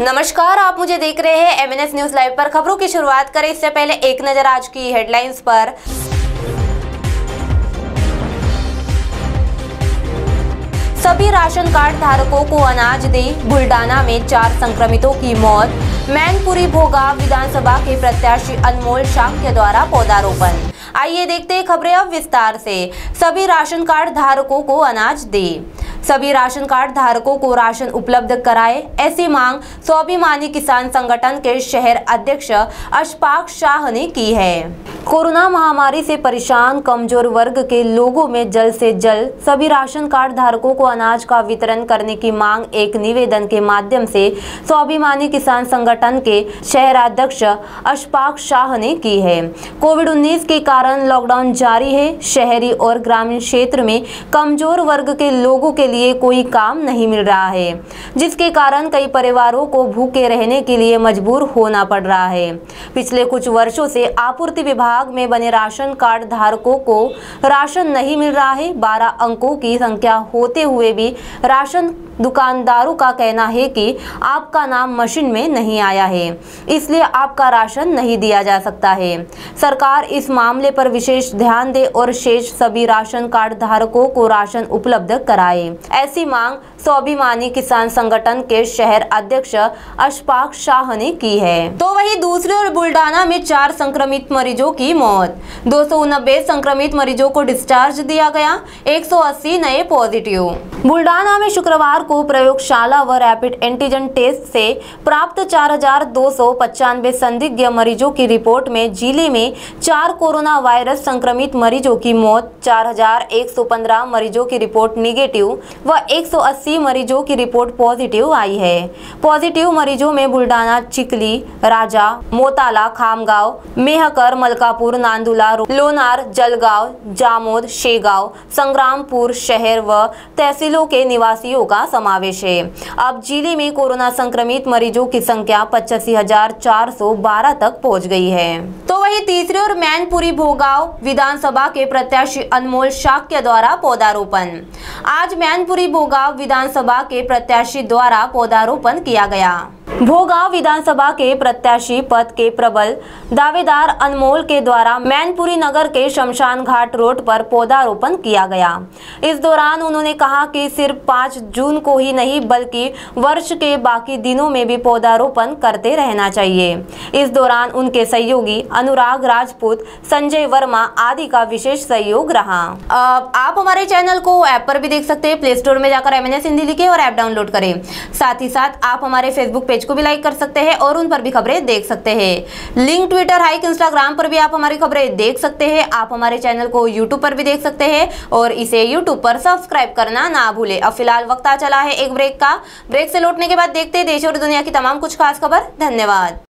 नमस्कार, आप मुझे देख रहे हैं MNS न्यूज लाइव पर। खबरों की शुरुआत करें इससे पहले एक नजर आज की हेडलाइंस पर। सभी राशन कार्ड धारकों को अनाज दे, बुल्डाना में 4 संक्रमितों की मौत। मैनपुरी भोगाव विधानसभा के प्रत्याशी अनमोल शाक्य द्वारा पौधारोपण। आइए देखते हैं खबरें अब विस्तार से। सभी राशन कार्ड धारकों को अनाज दे, सभी राशन कार्ड धारकों को राशन उपलब्ध कराए, ऐसी मांग स्वाभिमानी किसान संगठन के शहर अध्यक्ष अशफाक शाह ने की है। कोरोना महामारी से परेशान कमजोर वर्ग के लोगों में जल्द से जल्द सभी राशन कार्ड धारकों को अनाज का वितरण करने की मांग एक निवेदन के माध्यम से स्वाभिमानी किसान संगठन के शहर अध्यक्ष अशफाक शाह ने की है। कोविड-19 के कारण लॉकडाउन जारी है। शहरी और ग्रामीण क्षेत्र में कमजोर वर्ग के लोगों के लिए कोई काम नहीं मिल रहा है, जिसके कारण कई परिवारों को भूखे रहने के लिए मजबूर होना पड़ रहा है। पिछले कुछ वर्षों से आपूर्ति विभाग में बने राशन कार्ड धारकों को राशन नहीं मिल रहा है। 12 अंकों की संख्या होते हुए भी राशन दुकानदारों का कहना है कि आपका नाम मशीन में नहीं आया है, इसलिए आपका राशन नहीं दिया जा सकता है। सरकार इस मामले पर विशेष ध्यान दे और शेष सभी राशन कार्ड धारकों को राशन उपलब्ध कराए, ऐसी मांग स्वाभिमानी किसान संगठन के शहर अध्यक्ष अशफाक शाह ने की है। तो वहीं दूसरी ओर बुल्डाना में 4 संक्रमित मरीजों की मौत, 290 संक्रमित मरीजों को डिस्चार्ज दिया गया, 180 नए पॉजिटिव। बुल्डाना में शुक्रवार को प्रयोगशाला व रैपिड एंटीजन टेस्ट से प्राप्त 4295 संदिग्ध मरीजों की रिपोर्ट में जिले में 4 कोरोना वायरस संक्रमित मरीजों की मौत, 4115 मरीजों की रिपोर्ट निगेटिव व 180 मरीजों की रिपोर्ट पॉजिटिव आई है। पॉजिटिव मरीजों में बुल्डाना, चिखली, राजा, मोताला, खामगांव, मेहकर, मलकापुर, नांदुला, लोनार, जलगांव, जामोद, शेगांव, संग्रामपुर शहर व तहसीलों के निवासियों का समावेश है। अब जिले में कोरोना संक्रमित मरीजों की संख्या 85,412 तक पहुंच गई है। तो वहीं तीसरी ओर मैनपुरी भोगाव विधानसभा के प्रत्याशी अनमोल शाक्य द्वारा पौधारोपण। आज मैनपुरी भोगाव विधानसभा के प्रत्याशी द्वारा पौधारोपण किया गया। भोगाव विधानसभा के प्रत्याशी पद के प्रबल दावेदार अनमोल के द्वारा मैनपुरी नगर के शमशान घाट रोड पर पौधारोपण किया गया। इस दौरान उन्होंने कहा कि सिर्फ 5 जून को ही नहीं बल्कि वर्ष के बाकी दिनों में भी पौधारोपण करते रहना चाहिए। इस दौरान उनके सहयोगी अनुराग राजपूत, संजय वर्मा आदि का विशेष सहयोग रहा। आप हमारे चैनल को ऐप पर भी देख सकते हैं। प्ले स्टोर में जाकर MNS हिंदी लिखें और ऐप डाउनलोड करें। साथ ही साथ आप हमारे फेसबुक पेज को भी लाइक कर सकते हैं और उन पर भी खबरें देख सकते हैं। लिंक ट्विटर, हाइक, इंस्टाग्राम पर भी आप हमारी खबरें देख सकते हैं। आप हमारे चैनल को यूट्यूब पर भी देख सकते हैं और इसे यूट्यूब पर सब्सक्राइब करना ना भूलें। अब फिलहाल वक्त आ चला है एक ब्रेक का। ब्रेक से लौटने के बाद देखते हैं देश और दुनिया की तमाम कुछ खास खबर। धन्यवाद।